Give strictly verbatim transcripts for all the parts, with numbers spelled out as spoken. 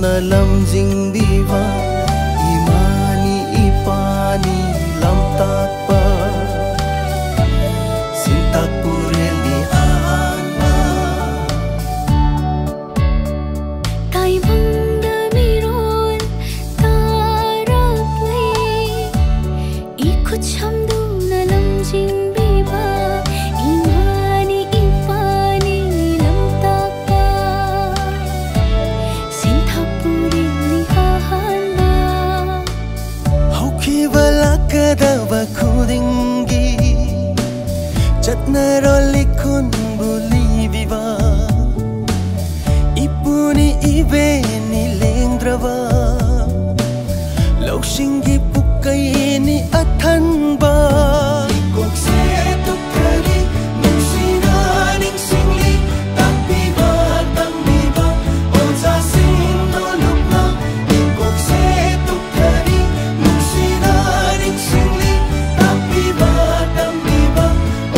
na lamjingbiba imani ipani lamtakpa sintak pureli ahanma taibangda miron taraplay ikut chamdu na lamjingbiba imani ipani lamtakpa sintak pureli ahanma haukiwala kadava khudingi Chatnaro likun buli viva Ipuni ibe ni lengdrava Laushingi pukai ni athanba Ikok se tukkari nungsina ningsingli Takbiba tangbiba Onsa sino lukna Ikok se tukkari nungsina ningsingli Takbiba tangbiba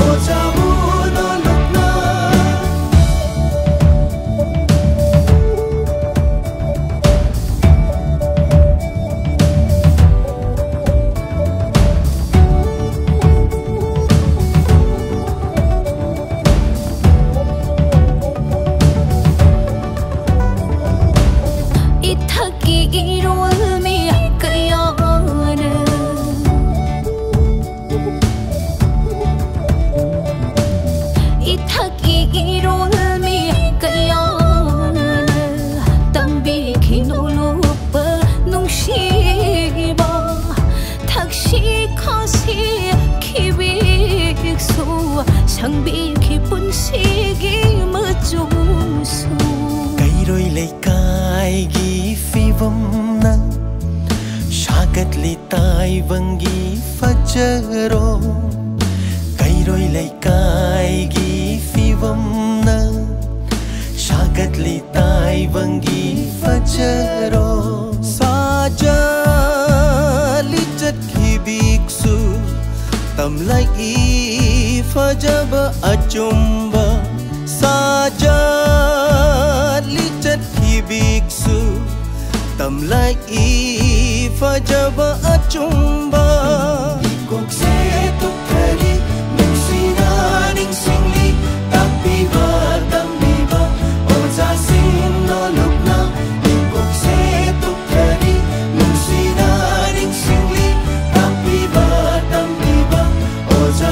Sangbi ki punsigi majusu Kairoi leikai gi fivamna Shagat litai vangi fajaro Kairoi leikai gi fivamna Shagat litai vangi fajaro Saja lichat ki biksu Tamlai i fajaba achumba Saja lichat ki biksu Tamlai i fajaba achumba Ikok se tukkari nungsina ningsingli Takbiba tangbiba Onsa sino lukna Ikok se tukkari nungsina ningsingli Takbiba tangbiba Onsa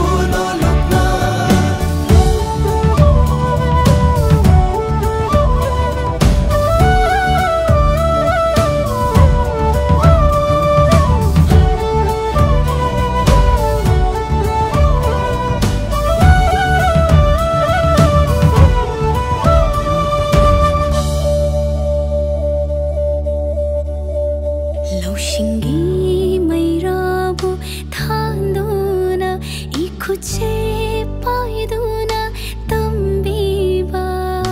Laushingi mairabu thanduna ikuche paiduna tambiba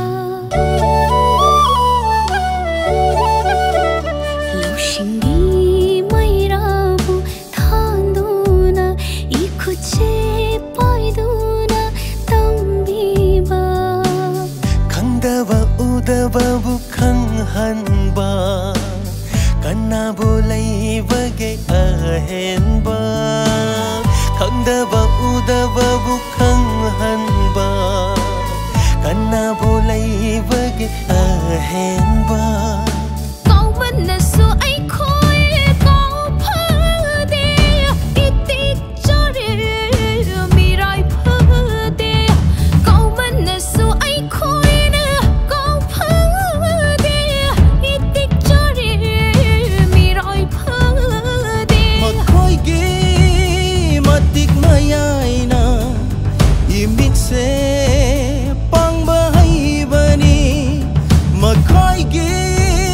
Laushingi mairabu thanduna ikuche paiduna tambiba Khangdava udava bu khanghanba Kana bolai bage ahenba Khangdava udava bu khanghanba Kana bolai bage ahenba Kau manasu ai khoi kau phade itik chore mirai phade Kau manasu ai khoi na kau phade itik chore mirai phade Makhoi gi matik mayaina imit se pang bahai bani Makhoi gi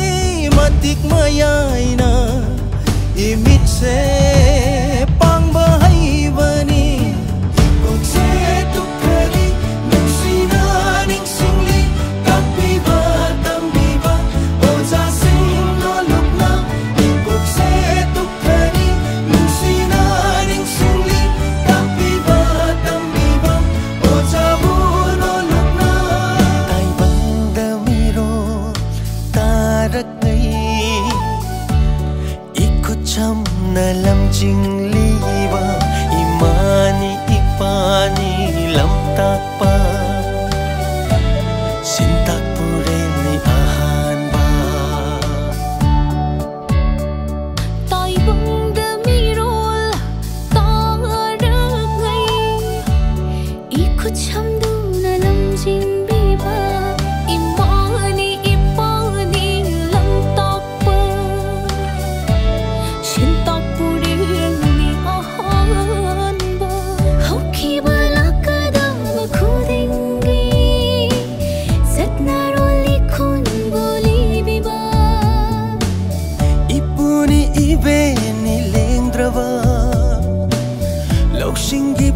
shingi